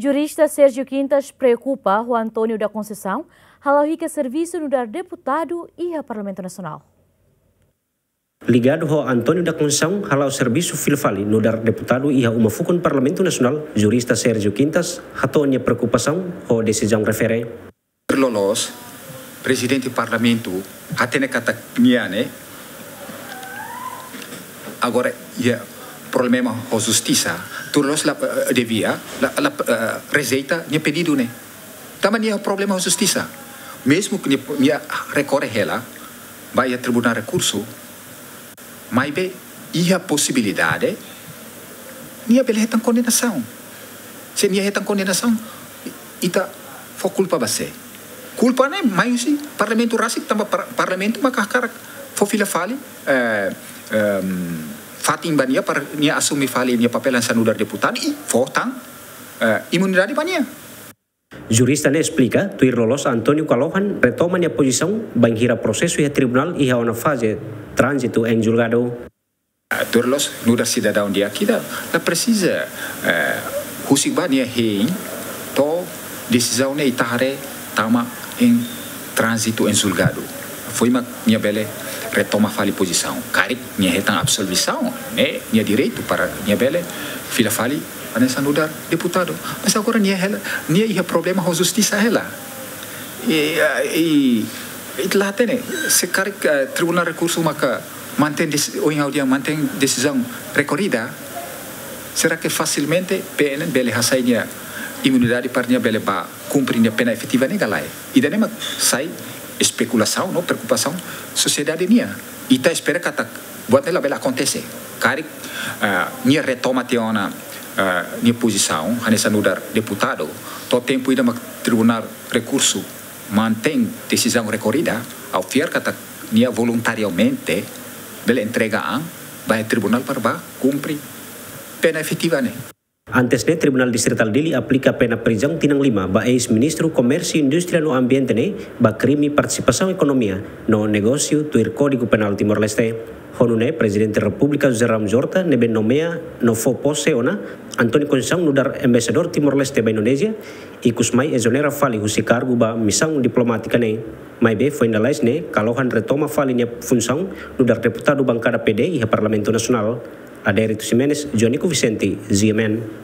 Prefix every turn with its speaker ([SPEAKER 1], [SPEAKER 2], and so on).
[SPEAKER 1] Jurista Sérgio Quintas preocupa o Antônio da Conceição, halau serviço no dar deputado e a Parlamento Nacional.
[SPEAKER 2] Ligado ao Antônio da Conceição, halau serviço filfali no dar deputado e a uma fukun Parlamento Nacional, jurista Sérgio Quintas, hatonya preocupação ao decisão refere.
[SPEAKER 3] Lolos, presidente do Parlamento, atene kata niane. Agora, problema com a justiça, todos la devia, la receita, nia pedido né. Também é problema com a justiça. Mesmo que nia recorre ela, vai a tribunal recurso, mas be ia possibilidade, nia bele retan condenação. Se nia retan condenação, ita for culpa você. Culpa né, mas sim, parlamento rasik tambah parlamento maka karak for fila fali fating bania para nia assumi fali nia papelan sanudar deputado e votang imunidade bania.
[SPEAKER 2] Jurista ne explica, tuir lolos Antônio Calohan retoma a posição, banhira processo e a tribunal e a uma fase trânsito em julgado.
[SPEAKER 3] Tuir lolos nudar cidadão dia kita, la precisa husik bania hein, to decisão ne itahare tama em trânsito em julgado. Foi uma minha bela retoma fali posição. Carik minha retan absolvição, né? Minha direito para minha bela fila fali para sanudar deputado. Mas agora minha ia problema com justiça ela. E lá tem se carik tribunal recurso maka mantém mantém decisão recorrida. Será que facilmente PN bela hasainya imunidade para nia bele ba cumprir a pena efetiva nega lá. E daí sai especulação, não preocupação, sociedade nia. E tá espera que tá buat ela bela acontece. Cari nia retoma teona nia posição, hanessa nudar deputado, to tempo ida tribunal recurso mantém decisão recorrida, ao fiar que tá nia voluntariamente bela entrega vai tribunal para ba cumprir pena efetiva né.
[SPEAKER 2] Antes ne Tribunal Distrital Dili aplica pena prisão tinang 5 ba ex-ministro Comércio, Indústria no Ambiente ne ba crime participação economia no negócio tuir Código Penal Timor-Leste. Honune Presidente da República José Ramos Horta ne ben nomea no fo pose ona Antônio Conceição no dar embaixador Timor-Leste ba Indonésia e kusmai exonera fali husi cargo ba missão diplomática ne. Mai be foi indalais ne Calohan retoma fali nia função no dar deputado bancada PD e Parlamento Nacional. Adérito Ximenes, Jonico Vicente, ZMN.